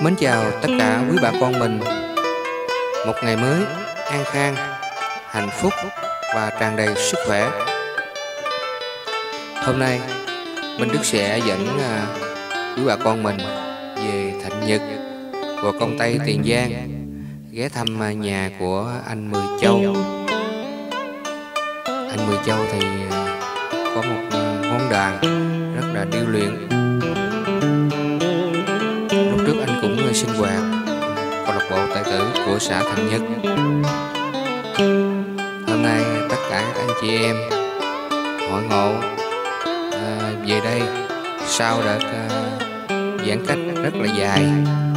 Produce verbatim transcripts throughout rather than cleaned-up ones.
Mến chào tất cả quý bà con mình. Một ngày mới an khang, hạnh phúc và tràn đầy sức khỏe. Hôm nay Minh Đức sẽ dẫn à, quý bà con mình về Thạnh Nhật của Công Tây Tiền Giang, ghé thăm à, nhà của anh Mười Châu. Anh Mười Châu thì à, có một à, ngón đàn rất là điêu luyện. Lúc trước anh cũng sinh hoạt câu lạc bộ tài tử của xã Thạnh Nhật. Hôm nay tất cả các anh chị em hội ngộ à, về đây sau đợt à, giãn cách rất là dài.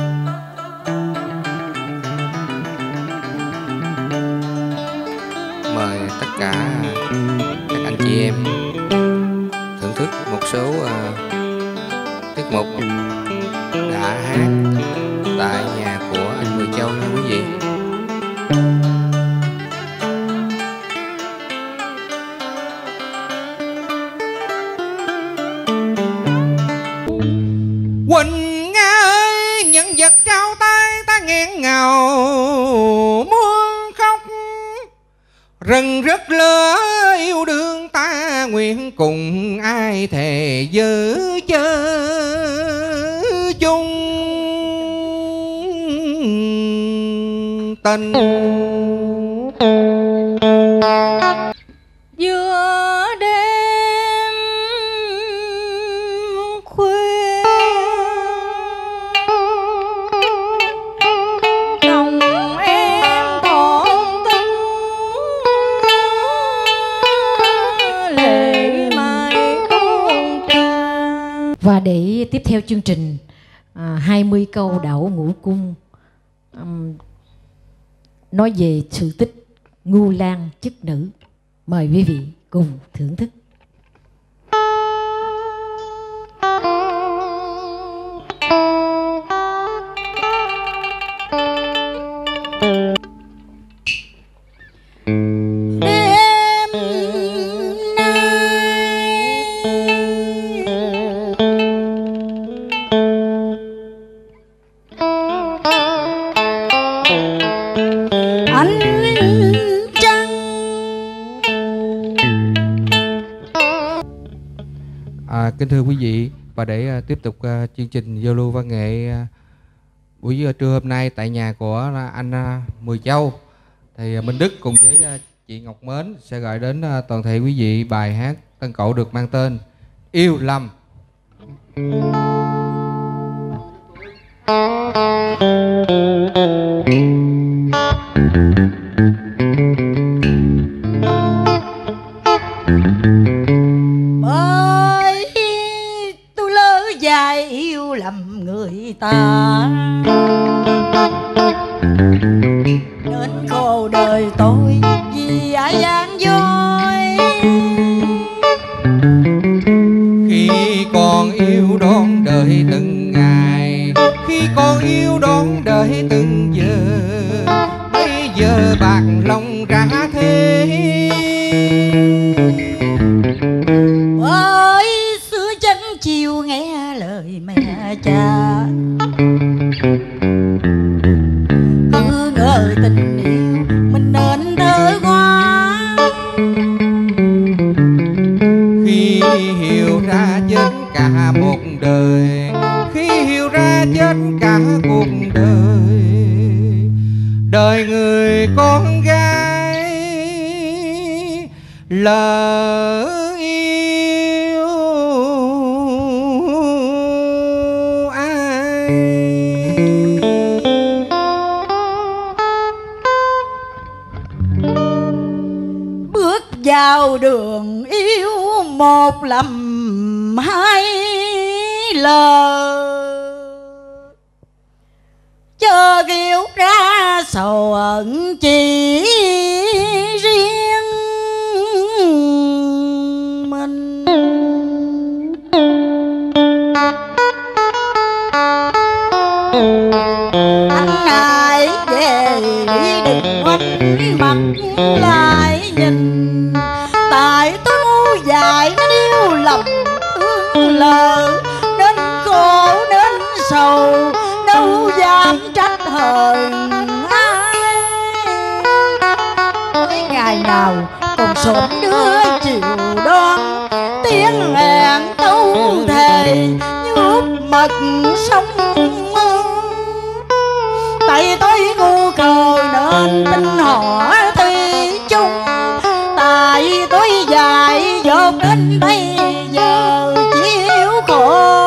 Mời tất cả các anh chị em thưởng thức một số à, tiết mục đã hát tại nhà của anh Mười Châu nha quý vị. Quỳnh Nga ơi, nhân vật cao tay ta nghẹn ngào muốn khóc. Rừng rất lửa yêu đương ta nguyện cùng ai thề giữ chơi chung tình. Giữa đêm khuya lòng em thổn thức lệ mai tuôn tràn. Và để tiếp theo chương trình à, hai mươi câu đảo ngũ cung um, nói về sự tích Ngưu Lang chức nữ. Mời quý vị cùng thưởng thức. À, kính thưa quý vị, và để uh, tiếp tục uh, chương trình giao lưu văn nghệ uh, buổi uh, trưa hôm nay tại nhà của uh, anh uh, Mười Châu, thì uh, Minh Đức cùng với uh, chị Ngọc Mến sẽ gửi đến uh, toàn thể quý vị bài hát tân cậu được mang tên Yêu Lầm. Yêu lầm người ta đến khô đời tôi vì ai gian dối. Khi còn yêu đón đợi từng ngày, khi còn yêu đón đợi từng giờ, bây giờ bạc lòng ra thế. Ơi xưa chân chiều nghe lời mẹ cha, cứ ngờ tình yêu mình nên thơ quá. Khi hiểu ra chết cả một đời, khi hiểu ra chết cả cuộc đời, đời người con gái lỡ yêu ai. Bước vào đường yêu một lầm hai lời, chờ kiêu ra sầu ẩn chỉ riêng mình. Anh hãy về đi đừng quanh mặt lại nhìn, tại tôi ngu dại nên yêu lầm thương lờ, nên khổ nên sầu đâu dám hờn ai. Tới ngày nào còn sớm đưa chiều đoan, tiếng hẹn tấu thề nhút mật sông. Tại tôi ngu khờ nên tin họ thi chung, tại tôi dại dột đến bây giờ chịu khổ.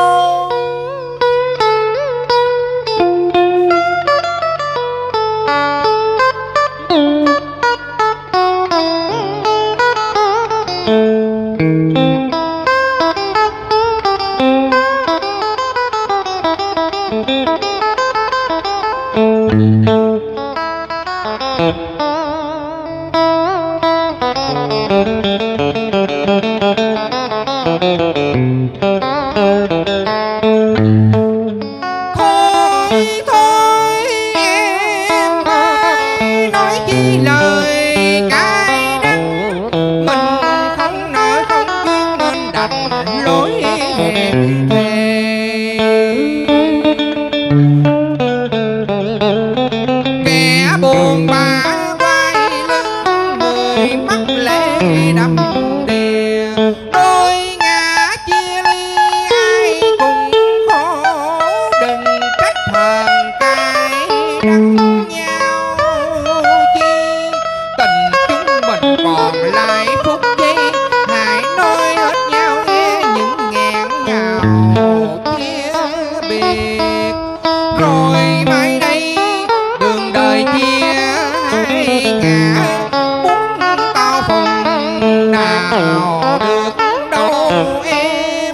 Thôi thôi em ơi, nói chi lời cay đắng, mình không nói không duyên nên đành lối hẹn thề. Kẻ buồn bã quay lưng, người mắt lệ đầm đìa, đôi ngã chia ly ai cùng khổ. Đừng trách hờn cay đắng nhau chi, tình chúng mình còn lại phút giây. Hãy nói hết nhau nghe những nghẹn ngào chia biệt, rồi mai đây đường đời chia hai ngả. Muốn tao phần nào được đâu em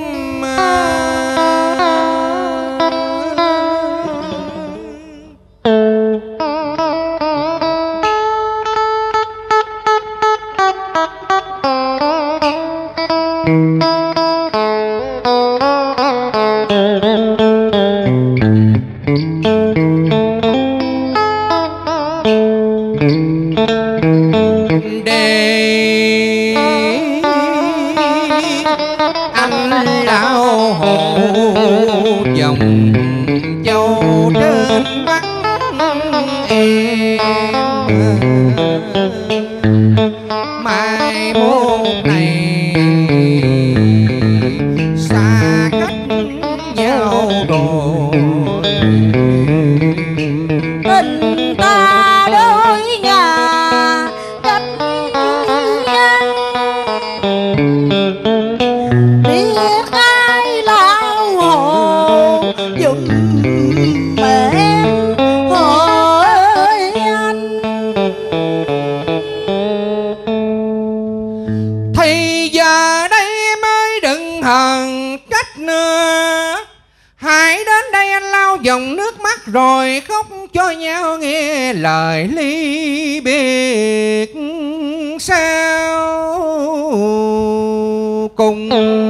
để anh lão hộ dòng châu trên mắt em. Mai mốt này xa cách nhau rồi, Tình ta đôi ngả cách nhân, biết ai lao hồ dùm mẹ em hỡi anh. thì giờ đây em ơi đừng hờn trách nữa. Hãy đến đây anh lau dòng nước mắt rồi khóc cho nhau nghe lời ly biệt sao cùng.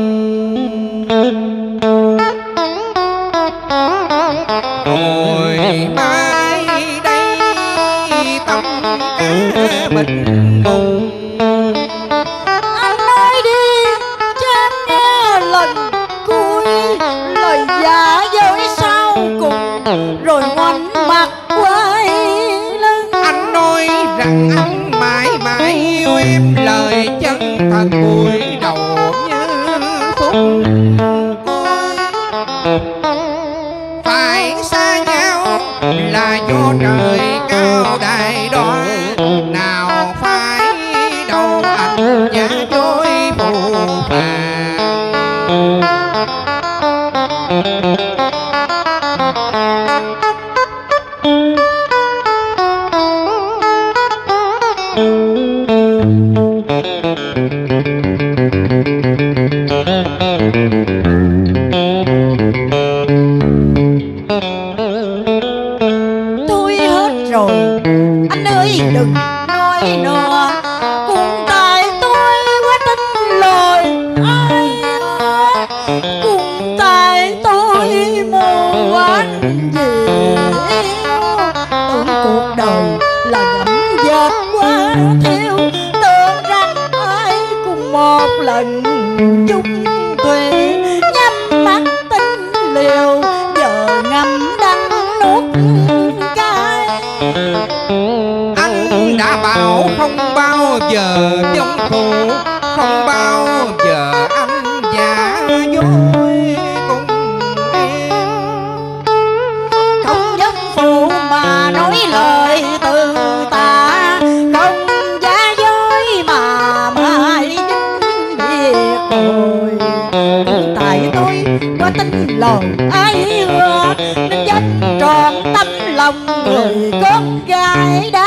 Rồi mai đây tâm ca bình bùng. Anh nói đi cho em nghe lần cuối, lời giả dối sau cùng rồi ngoảnh mặt quay lưng. Anh nói rằng anh mãi mãi yêu em, lời chân thật cúi đầu như phút cuối. Phải xa nhau là do trời cao đại đó, nào phải đâu anh giả dối phù phàng. Tôi hết rồi anh ơi đừng nói nữa, cũng tại tôi quá tin lời ai. Cũng tại tôi mù quáng gì, tưởng cuộc đời là gẫm dệt quá theo. Tưởng rằng ai cùng một lần chung thủy, nhắm mắt tin liều giờ ngâm đắng nuốt không bao giờ giống phụ, không bao giờ anh giả dối cùng em. Không giống phụ mà nói lời từ tà, không giả dối mà mai dính biệt rồi. Tại tôi có tính lời ai hứa, nên dám tròn tấm lòng người con gái đã